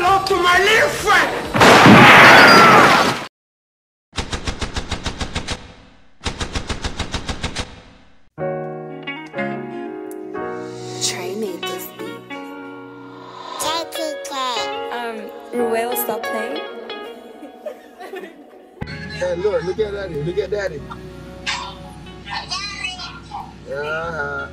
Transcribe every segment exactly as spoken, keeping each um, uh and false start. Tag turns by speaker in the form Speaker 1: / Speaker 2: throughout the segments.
Speaker 1: hello to my little friend.
Speaker 2: Trey made this beat.
Speaker 3: Um, Ruel, stop playing.
Speaker 4: Hey, look, look at daddy, look at daddy. Uh-huh.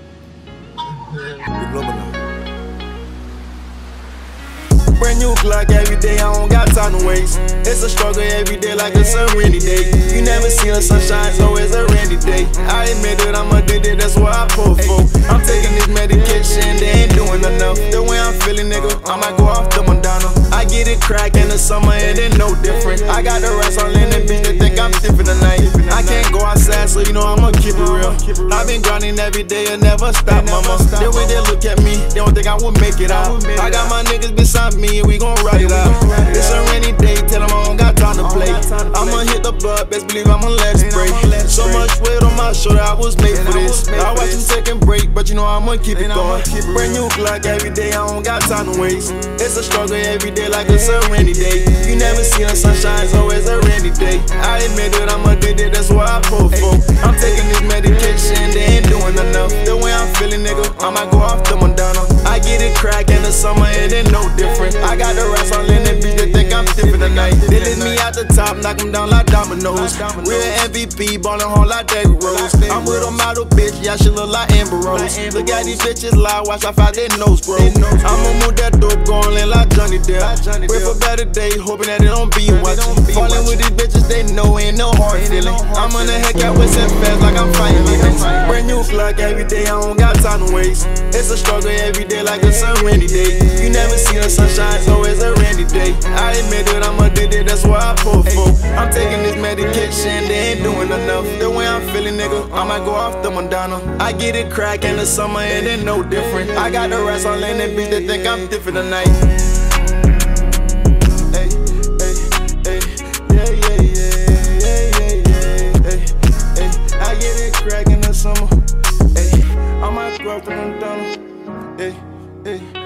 Speaker 5: Brand new Glock every day, I don't got time to waste. It's a struggle every day like it's a rainy day. You never seen the sunshine, so it's a rainy day. I admit that I'm addicted, that's what I pull for. I'm taking this medication, they ain't doing enough. The way I'm feeling, nigga, I might go off the Madonna. I get it crack in the summer, it ain't no different. I got the rest all in the bitch, they think I'm different tonight. I can't go outside, so you know I'ma keep it real. I've been grinding every day and never stop, mama. The way they look at me, they don't think I would make it out. I got my niggas beside me and we gon' ride it out. It's a rainy day, tell them I don't got time to play. I'ma hit the blood, best believe I'ma let it spray. So much weight on my shoulder, I was made for this. I watch you take a break, but you know I'ma keep it going. Brand new Glock every day, I don't got time to waste. It's a struggle every day like it's a rainy day. You never seen the sunshine, so it's a rainy day. I admit that I'm addicted, that's what I pull for. I'm taking this medication, they ain't doing enough. The way I'm feeling, nigga, I might go off the Madonna. I get it crack in the summer, it ain't no different. I got the rest all in the beat, they think I'm different tonight. They lift me out the top, knock them down like dominoes. Real M V P, ballin' hard like Derrick Rose. I'm with a model bitch, yeah, she look like Amber Rose. Look at these bitches lie, watch how fast their nose grow. I'ma move that dope, going in like Johnny Depp. Pray for better days, hoping that it don't be watching. Falling with these bitches, they know ain't no hard feeling. I'm on the heck out with some fast like I'm fighting demons. Brand new Glock every day, I don't got time to waste. It's a struggle every day like it's a rainy day. You never seen the sunshine, so it's a rainy day. I admit that I'm addicted, that's what I pull for. I'm taking this medication, they ain't doing enough. The way I'm feeling, nigga, I might go off the Madonna. I get it crack in the summer, it ain't no different. I got the rest all in the bitch, they think I'm different tonight. Hey, hey, hey, yeah, yeah, yeah, yeah, yeah, yeah, hey, hey. I get it crack in the summer. Hey, I might go off the Madonna. Hey, hey.